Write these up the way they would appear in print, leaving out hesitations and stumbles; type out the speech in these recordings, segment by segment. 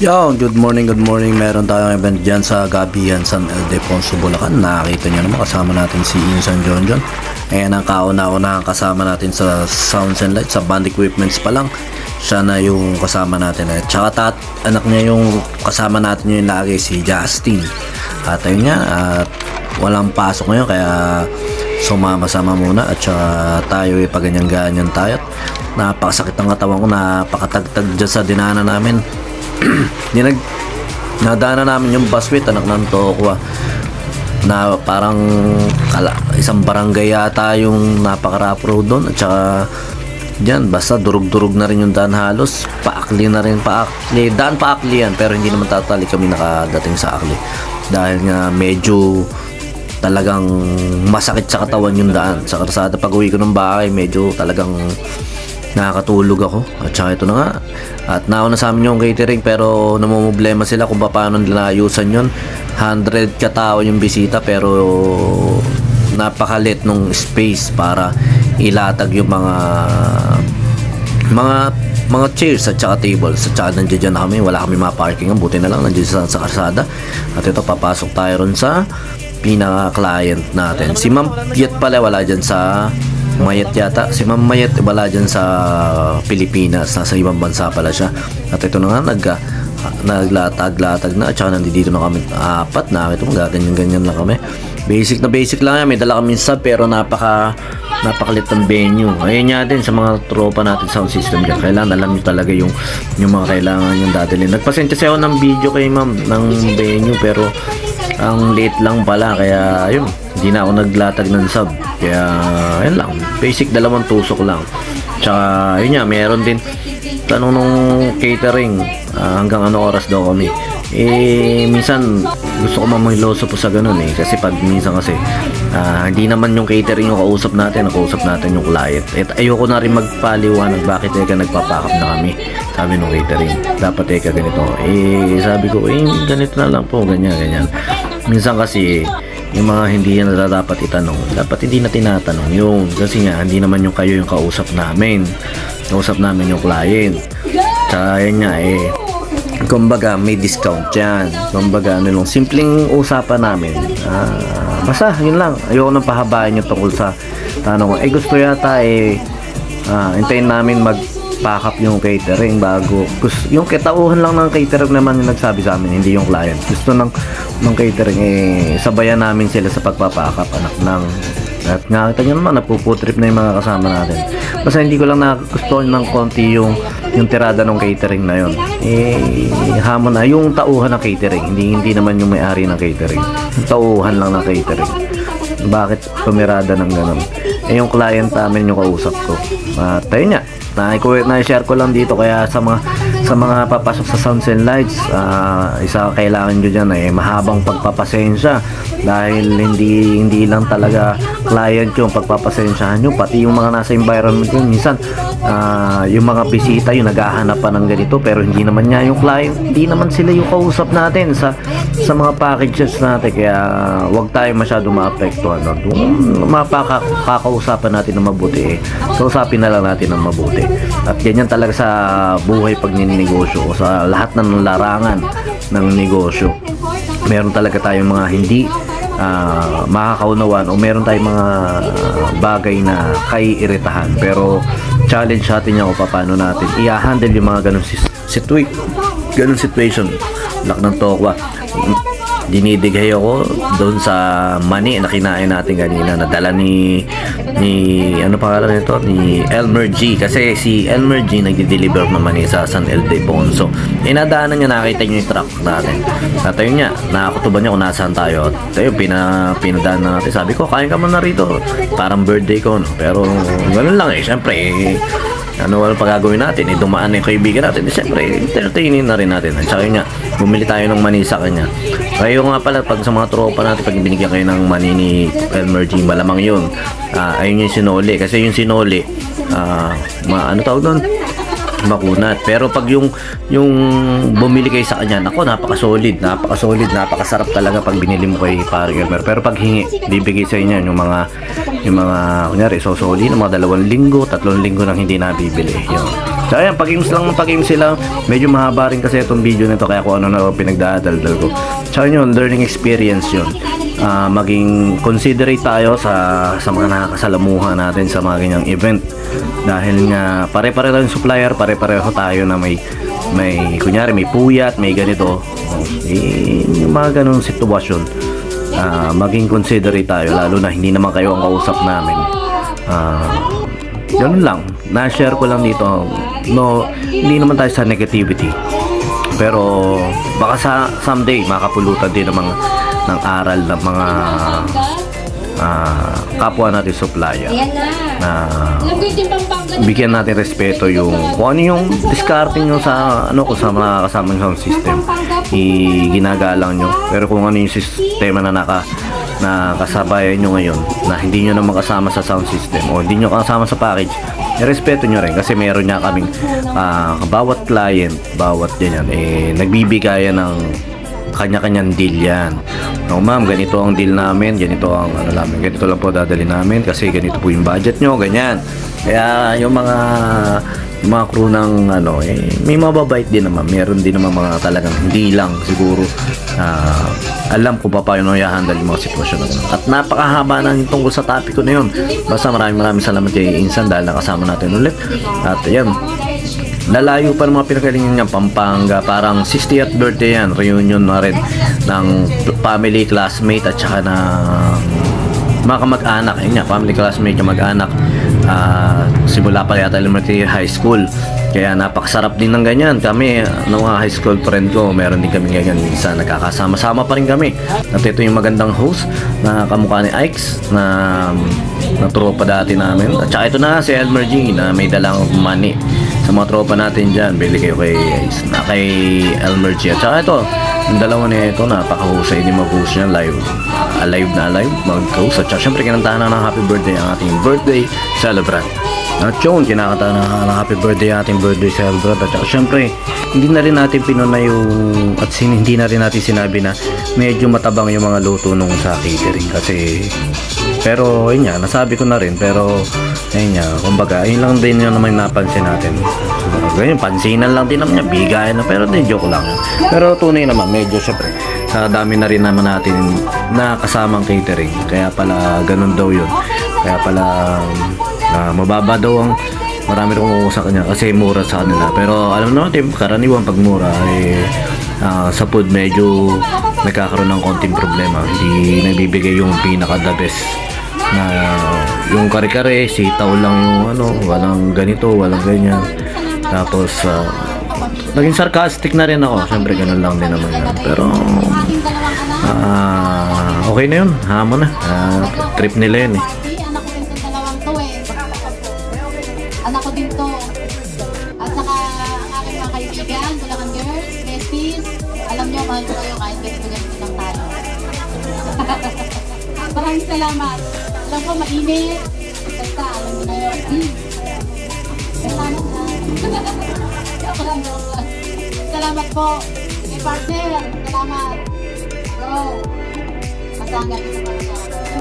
Yo, good morning. Meron tayong event dyan sa Gabihan, San Ildefonso, Bulacan. Nakakita nyo naman, kasama natin si Insan John. Ayan ang kauna-una kasama natin sa Sounds and Lights, sa band equipments pa lang. Siya na yung kasama natin. Tsaka anak niya yung kasama natin yung lagi, si Justin. At ayun nga, at walang pasok ngayon, kaya sumama-sama muna. At saka tayo ipaganyan-ganyan tayo. Napakasakit ang katawan ko, napakatagtag dyan sa dinaanan namin. Nadaanan namin yung busway, anak ng Tokwa, na parang isang barangay yata yung napakarap road doon. At saka dyan, basta durug-durug na rin yung daan halos. Paakli na rin, daan paakli yan. Pero hindi naman tatali kami nakadating sa akli. Dahil nga medyo talagang masakit sa katawan yung daan. Sa karsada pag uwi ko ng bahay, medyo talagang nakakatulog ako. At saka ito na nga, at nauna sa amin yung catering, pero namumblema sila kung paano nila ayusan yun. 100 katao yung bisita, pero napakalit nung space para ilatag yung mga chairs at saka tables. At saka nandiyan na kami, wala kami ma-parking, buti na lang nandiyan sa karsada. At ito, papasok tayo ron sa pinaka-client natin. Si Ma'am Piet pala wala dyan sa Mayet yata. Si Ma'am Mayet wala dyan sa Pilipinas, nasa ibang bansa pala siya. At ito na nga, naglatag-latag na. At saka nandito na kami apat, nakita mo, ganyan-ganyan lang kami. Basic lang yan, may dala kami sub, pero napakalit ng venue. Ayun nga din sa mga tropa natin sound system dyan, kailangan alam nyo talaga yung mga kailangan yung dadalhin. Nagpasensya siya ako ng video kay ma'am ng venue, pero ang late lang pala, kaya ayun, hindi na ako naglatag ng sub. Kaya ayun lang, basic 2 tusok lang. Tsaka ayun nga, meron din tanong nung catering, hanggang ano oras daw kami. Minsan gusto ko mamiloso po sa ganun kasi pag minsan kasi hindi naman yung catering yung kausap natin yung client. At ayoko na rin magpaliwanag bakit nagpapakap na kami. Sabi nung catering, dapat ganito. Sabi ko, ganito na lang po, ganyan. Minsan kasi yung mga hindi na dapat itanong, dapat hindi na tinatanong yun. Kasi nga, hindi naman yung kayo yung kausap namin yung client. Tsaka yun nga kumbaga may discount yan. Kumbaga simpleng usapan namin. Basta yun lang, ayoko nang pahabain yung tungkol sa tanong ko. Gusto yata hintayin namin mag-pack up yung catering bago. Yung kitauhan lang ng catering naman yung nagsabi sa amin, hindi yung client. Gusto ng catering sabayan namin sila sa pagpapack up, anak ng. At nakita nyo naman, napuputrip na yung mga kasama natin. Basta hindi ko lang nagustuhan ng konti yung tirada ng catering na yun. Hamon na yung tauhan ng catering, hindi naman yung may-ari ng catering. Yung tauhan lang ng catering. Bakit pumirada ng ganun? Yung client namin yung kausap ko. At ayun nga, na-share ko lang dito, kaya sa mga papasok sa Sounds and Lights, isa kailangan nyo dyan mahabang pagpapasensya, dahil hindi lang talaga client yung pagpapasensyahan nyo, pati yung mga nasa environment yun. Minsan yung mga bisita yung naghahanap pa ng ganito, pero hindi naman niya yung client, hindi naman sila yung kausap natin sa mga packages natin. Kaya wag tayo masyado maapektuhan. Mapakakausapan natin ng mabuti so usapin na lang natin ng mabuti. At ganyan talaga sa buhay pag ninegosyo, o sa lahat ng larangan ng negosyo. Meron talaga tayong mga hindi makakaunawan, o meron tayong mga bagay na kaiiritahan, pero challenge natin yan kung paano natin i-handle yung mga ganun situation. Lak ng Tokwa, dinidigay ako doon sa mani na kinain natin kanina, nadala ni ano pangalan nito, ni Elmer G, kasi si Elmer G nagdi-deliver ng mani sa San Ildefonso. Nadaanan niya, nakita niyo yung truck natin. At ayun niya, nakakutuban niya kung nasaan tayo. At ayun, pinadaan na natin. Sabi ko, kain ka muna rito, parang birthday ko, no? Pero ganoon lang syempre wala pa gagawin natin, dumaan na yung kaibigan natin, siyempre entertainin na rin natin. At saka yun nga, bumili tayo ng mani sa kanya. Kayo nga pala, pag sa mga tropa natin, pag binigyan kayo ng mani ni Elmer G, malamang yun ayun yung sinoli, kasi yung sinoli ano tawag doon, makunat. Pero pag yung bumili kayo sa kanya, nako, napaka-solid, napakasarap talaga pag binili mo kay Paring Elmer. Pero pag hingi, bibigay sa inyo yung mga kunyari, solid ng mga 2 linggo, 3 linggo nang hindi nabibili. Yun. So ayan, pag-games lang ng pag-games sila. Medyo mahaba rin kasi itong video nito, kaya kung ano na pinagdadaldal ko. So yun, learning experience yun. Maging considerate tayo sa mga nakakasalamuha natin sa mga ganyang event, dahil nga pare-pareho yung supplier, pare-pareho tayo na may kunyari may puyat, may ganito, yung mga ganong sitwasyon. Maging considerate tayo, lalo na hindi naman kayo ang kausap namin. Ganun lang, na-share ko lang dito. No, hindi naman tayo sa negativity, pero baka someday makapulutan din ng aral ng mga kapwa natin supplier, na bigyan natin respeto yung kung ano yung discarding nyo sa kung sa mga kasamang sound system, ginagalang nyo. Pero kung ano yung sistema na nakasabayan nyo ngayon, na hindi nyo naman kasama sa sound system o hindi nyo kasama sa package, respeto nyo rin, kasi meron niya kaming bawat client, bawat ganyan, nagbibigayan ng kanya-kanyang deal yan. No, ma'am, ganito ang deal namin, ganito ang ganito lang po dadali namin kasi ganito po yung budget nyo, ganyan. Kaya yung mga crew ng may mababait din naman, meron din naman mga talagang hindi lang siguro alam kung paano i-handle yung mga sitwasyon na ganun. At napakahaba na yung tungkol sa topic ko na yun. Basta maraming salamat kay Insan dahil nakasama natin ulit. At ayan, lalayo pa ng mga pinakalingan niya, Pampanga, parang 60th birthday yan, reunion na rin ng family, classmate at saka ng mga kamag-anak. Yun nga, family, classmate, kamag-anak. Simula pa yata elementary, high school, kaya napakasarap din ng ganyan. Kami, mga high school friend ko, meron din kami ganyan, minsan nagkakasama-sama pa rin kami. At ito yung magandang host na kamukha ni Ike's na tropa dati namin. At saka ito na si Elmer G na may dalang money sa mga tropa natin dyan. Bili kayo kay Elmer G. At saka ito, yung dalawa na ito, napakahusay din mag-host niya, alive mag-host. At saka syempre kinantahan na ng happy birthday ang ating birthday celebrant. At yun, kinakanta na happy birthday ang ating birthday celebrant. At saka syempre, hindi na rin natin pinuna at hindi na rin natin sinabi na medyo matabang yung mga luto nung sa catering. Kasi pero ayun nga, nasabi ko na rin, pero ayun nga, kumbaga ayun lang din yung naman napansin natin. Ganyan, pansinan lang din naman niya, bigayan na, pero din joke lang yun. Pero tunay naman, medyo syempre sa dami na rin naman natin na kasamang catering, kaya pala ganun daw yun. Kaya pala mababa daw ang marami rin kumukuha sa kanya kasi mura sa kanila. Pero alam naman, karaniwan pag mura sa food medyo nagkakaroon ng konting problema, hindi nabibigay yung pinaka the best na yung kare-kare, sitaw lang yung walang ganito, walang ganyan. Tapos naging sarcastic na rin ako, syempre ganun lang din naman yan. Pero okay na yun, hamon na, trip nila yun Anak ko din to. At saka ang aking mga kaibigan, Bulacan Girls, besties, alam nyo, mahal ko kayo kahit ganito lang tayo. Maraming salamat. Alam ko, mainit. Basta, alam nyo na yun. Salamat na. Salamat po. May partner. Salamat. Bro. Masangga kita para sa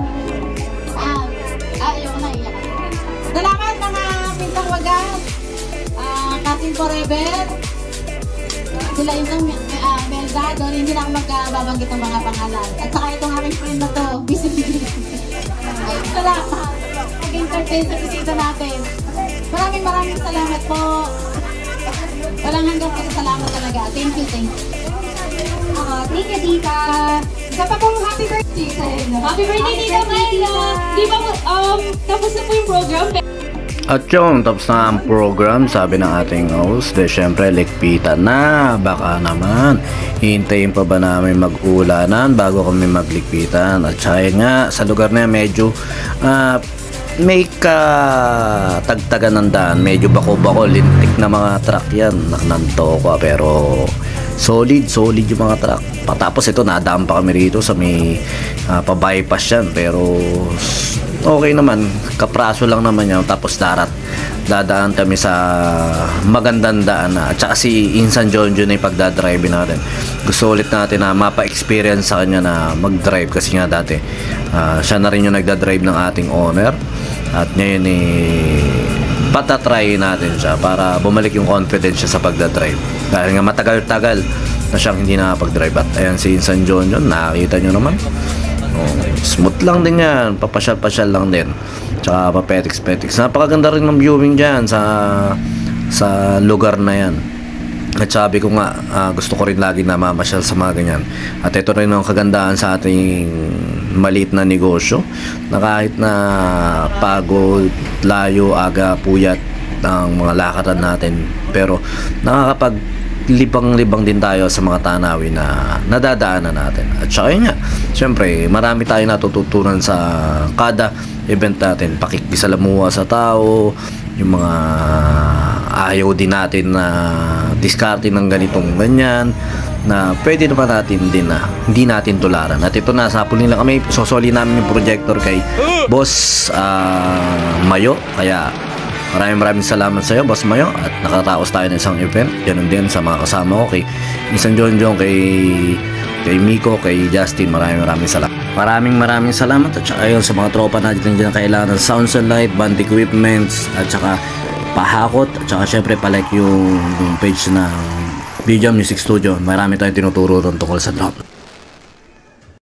ayoko na, iyak. Salamat mga Pintang Wagas, Kasin Forever, sila yung Melda, doon hindi na ako magbabanggit ng mga pangalan. At saka itong aking friend na to, busy. Salamat, mag-entertain sa bisita natin. Maraming salamat po. Walang hanggang pasasalamat talaga. Thank you. Thank you, Tita. Isa pa pong happy birthday sa inyo. Happy birthday, Tita Mayla! Di ba, tapos na po yung program? At yun, tapos na ang program, sabi ng ating host. Syempre, ligpitan na. Baka naman, hintayin pa ba namin mag-ulanan bago kami magligpitan? At saka nga, sa lugar na medyo may katagtagan ng daan. Medyo bako-bako, lintik na mga truck yan. Naknanto ko, pero solid yung mga truck. Patapos ito, nadaan pa kami rito sa may pa-bypass yan. Pero okay naman, kapraso lang naman yan. Tapos dadaan kami sa magandang daan na. At saka si Insan Jonjon na yung pagdadrive natin. Gusto ulit natin na mapa-experience sa kanya na mag-drive kasi nga dati siya na rin yung nagdadrive ng ating owner. At ngayon patatry natin siya para bumalik yung confidence siya sa pagdadrive. Dahil nga matagal-tagal na siyang hindi nakapag-drive. At ayan si Insan Jonjon, nakakita nyo naman. Smooth lang din yan, papasyal-pasyal lang din, tsaka papetiks-petiks. Napakaganda rin ng viewing dyan sa lugar na yan. At sabi ko nga, gusto ko rin lagi na mamasyal sa mga ganyan. At ito rin ang kagandahan sa ating maliit na negosyo, na kahit na pagod, layo, aga, puyat ng mga lakaran natin, pero libang-libang din tayo sa mga tanawin na nadadaanan natin. At saka yun nga, syempre marami tayo natututunan sa kada event natin. Pakikisalamuha sa tao, yung mga ayaw din natin na diskarte ng ganitong ganyan, na pwede naman natin din na hindi natin tularan. At ito na, sapulin lang kami, sosoli namin yung projector kay Boss Mayo. Kaya maraming salamat sa iyo, Boss Mayo, at nakataos tayo ng isang event. Ganun din sa mga kasama ko, kay Insan Jonjon, kay Miko, kay Justin. Maraming salamat. Maraming salamat. At saka ayun, sa mga tropa natin dyan kailangan ng sounds and light, band equipments, at saka pahakot, at saka syempre palike yung page ng Video Music Studio. Marami tayong tinuturo tungkol sa drop.